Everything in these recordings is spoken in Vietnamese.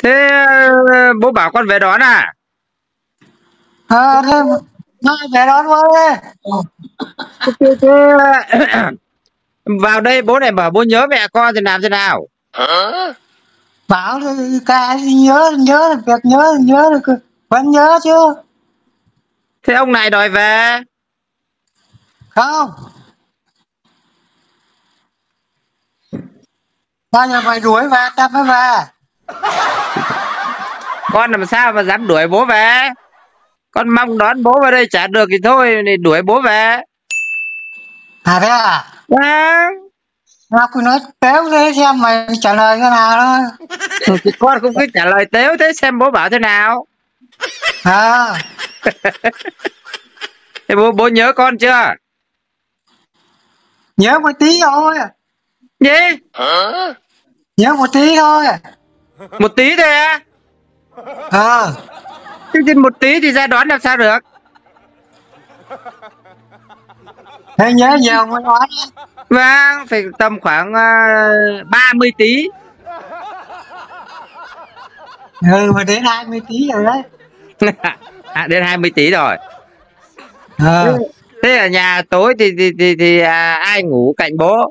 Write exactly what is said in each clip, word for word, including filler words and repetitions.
Thế bố bảo con về đón à? Ờ, thế mai về đón bố đi. Thế, thế, thế... vào đây bố này bảo bố nhớ mẹ con thì làm thế nào? Bảo thì cái nhớ nhớ việc nhớ nhớ được vẫn nhớ chứ. Thế ông này đòi về. Không, bao giờ mày đuổi về tao mới về. Con làm sao mà dám đuổi bố về? Con mong đón bố vào đây chả được thì thôi thì đuổi bố về. À thế à? Vâng. Tao cứ nói téo thế xem mày trả lời thế nào thôi. Thì con cũng cứ trả lời tếu thế xem bố bảo thế nào. À, Thế bố bố nhớ con chưa? nhớ một tí thôi. Gì? Nhớ một tí thôi. Một tí thôi à? Ờ, Thế thì một tí thì ra đón làm sao được? thế nhớ nhiều mới nói. Vâng, phải tầm khoảng uh, ba mươi tí. Ừ, mà đến hai mươi tí rồi đấy. À, đến hai mươi tí rồi. Thế, Ờ, thế ở nhà tối thì thì thì, thì à, ai ngủ cạnh bố?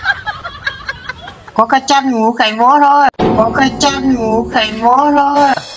có cái chăn ngủ cạnh bố thôi. Có cái chăn ngủ cạnh bố thôi.